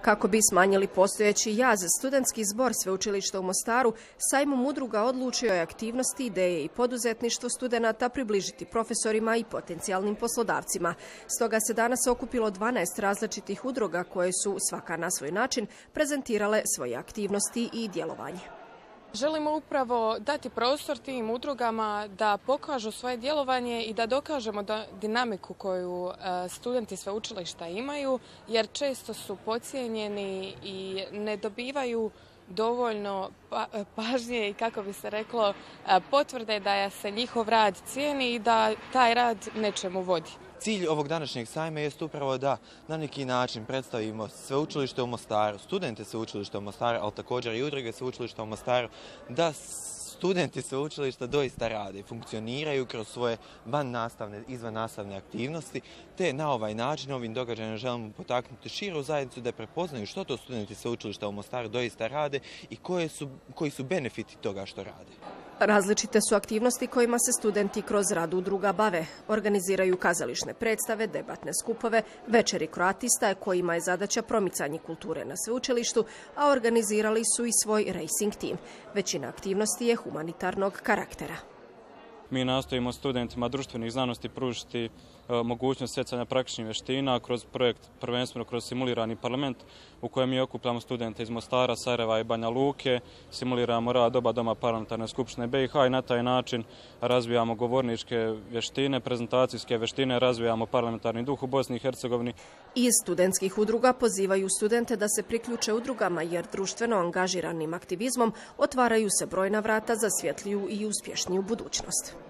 Kako bi smanjili postojeći jaz, studentski zbor Sveučilišta u Mostaru sajmom udruga odlučio je aktivnosti, ideje i poduzetništvo studenata približiti profesorima i potencijalnim poslodavcima. Stoga se danas okupilo 12 različitih udruga koje su, svaka na svoj način, prezentirale svoje aktivnosti i djelovanje. Želimo upravo dati prostor tim udrugama da pokažu svoje djelovanje i da dokažemo dinamiku koju studenti sveučilišta imaju, jer često su podcijenjeni i ne dobivaju dovoljno pažnje i, kako bi se reklo, potvrde da se njihov rad cijeni i da taj rad nečemu vodi. Cilj ovog današnjeg sajma jest upravo da na neki način predstavimo Sveučilište u Mostaru, studente Sveučilišta u Mostaru, ali također i udruge Sveučilišta u Mostaru, da studenti sveučilišta doista rade i funkcioniraju kroz svoje vannastavne, izvannastavne aktivnosti, te na ovaj način, ovim događajem želimo potaknuti širu zajednicu da prepoznaju što to studenti Sveučilišta u Mostaru doista rade i koji su benefiti toga što rade. Različite su aktivnosti kojima se studenti kroz rad udruga bave. Organiziraju kazališne predstave, debatne skupove, večeri kroatista kojima je zadaća promicanje kulture na sveučilištu, a organizirali su i svoj racing tim. Većina aktivnosti je humanitarnog karaktera. Mi nastojimo studentima društvenih znanosti pružiti mogućnost stjecanja praktičnih vještina kroz projekt, prvenstveno kroz simulirani parlament, u kojem mi okupljamo studente iz Mostara, Sarajeva i Banja Luke, simuliramo rad oba doma parlamentarne skupštine BiH i na taj način razvijamo govorničke vještine, prezentacijske vještine, razvijamo parlamentarni duh u Bosni i Hercegovini. Iz studentskih udruga pozivaju studente da se priključe udrugama, jer društveno angažiranim aktivizmom otvaraju se brojna vrata za svjetliju i uspješniju budućnost.